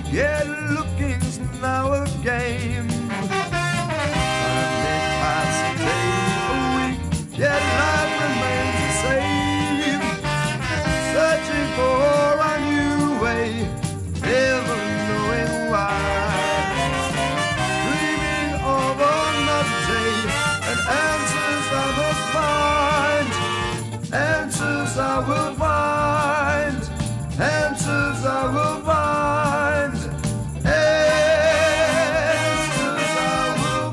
Yeah, looking's now a game. Sunday pass a day a week, yet life remains the same. Searching for a new way, never knowing why. Dreaming of another day, and answers I must find. Answers I will find. Answers I will find. Answers I will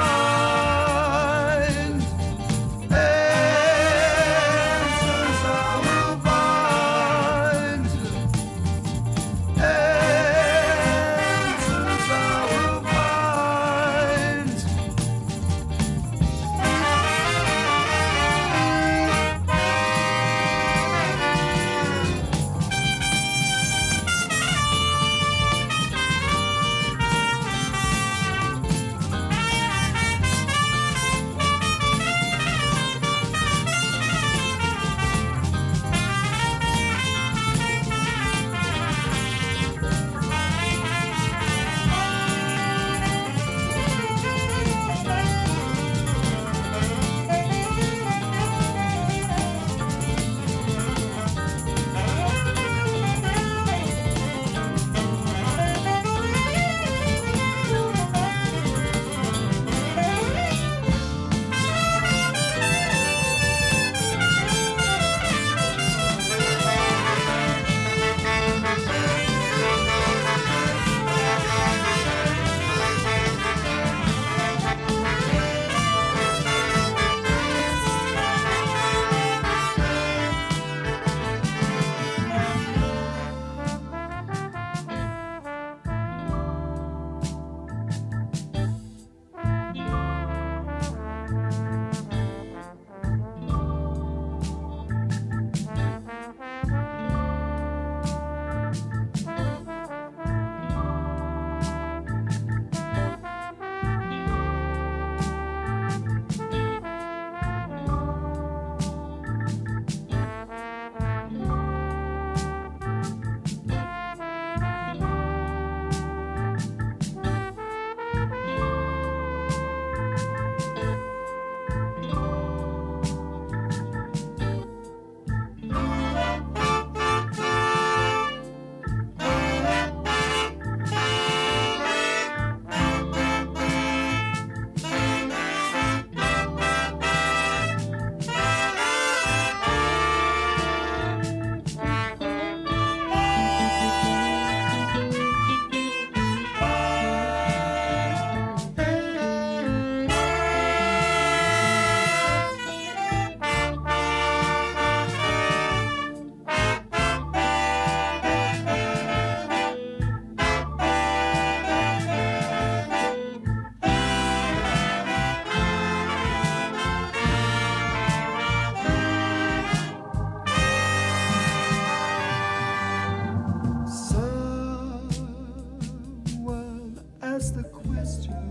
find. Answers I will find. Answers I will find. The question,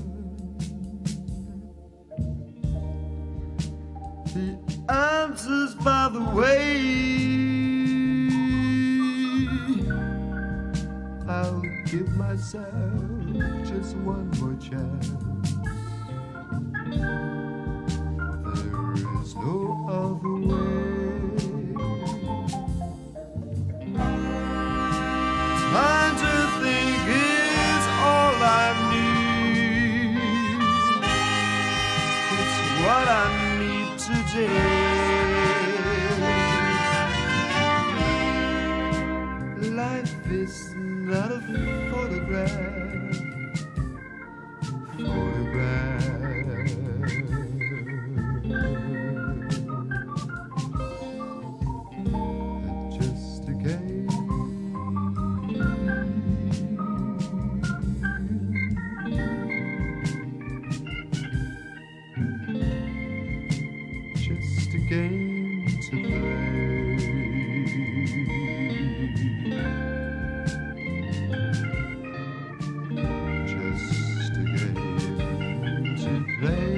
the answers by the way. I'll give myself just one more chance. There is no other way. Time to think is all I need. It's what I need today. Life is not a photograph. Just a game. Just a game to play. Just a game to play.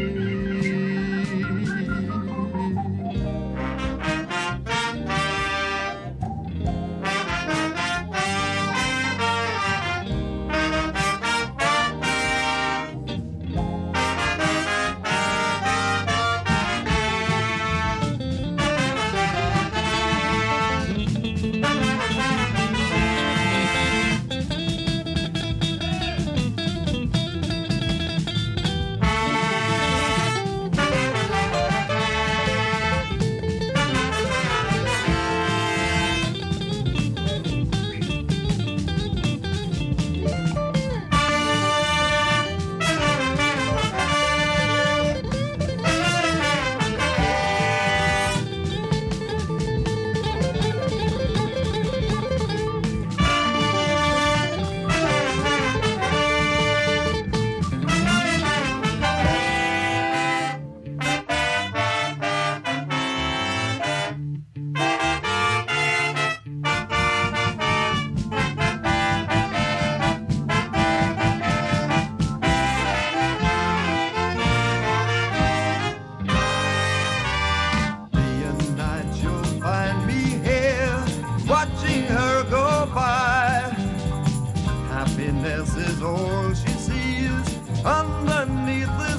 underneath this